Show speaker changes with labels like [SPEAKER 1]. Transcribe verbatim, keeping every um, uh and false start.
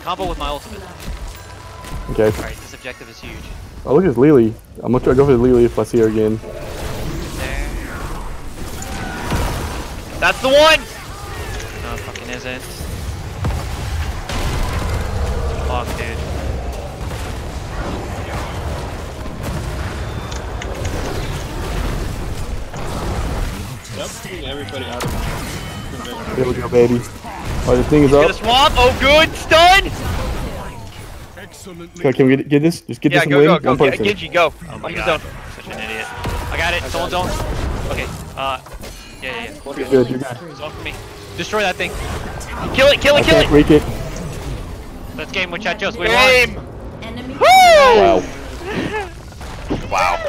[SPEAKER 1] Combo with my ultimate.
[SPEAKER 2] Okay.
[SPEAKER 1] Alright, this objective is huge.
[SPEAKER 2] Oh, look at Lily. I'm gonna try to go for Lily if I see her again.
[SPEAKER 1] There. That's the one! No, it fucking isn't. Fuck, dude.
[SPEAKER 3] Everybody out of
[SPEAKER 2] There we go, baby. Oh, the thing is up.
[SPEAKER 1] Get a swamp. Oh, good. Stun.
[SPEAKER 2] Okay, can we get, get this? Just get
[SPEAKER 1] Yeah,
[SPEAKER 2] this
[SPEAKER 1] go,
[SPEAKER 2] win.
[SPEAKER 1] go, go.
[SPEAKER 2] One person.
[SPEAKER 1] Genji, go.
[SPEAKER 3] Oh my
[SPEAKER 1] I'm
[SPEAKER 3] god.
[SPEAKER 1] zone. Such an idiot. I got it. Someone's zone. Okay. Uh, yeah, yeah, yeah.
[SPEAKER 2] You're good. You're good.
[SPEAKER 1] Zone for me. Destroy that thing. Kill it. Kill it.
[SPEAKER 2] I
[SPEAKER 1] Kill
[SPEAKER 2] can't
[SPEAKER 1] it.
[SPEAKER 2] break it.
[SPEAKER 1] Let's game with chat. Just win.
[SPEAKER 4] Enemy.
[SPEAKER 1] Woo!
[SPEAKER 2] Wow.
[SPEAKER 4] Wow.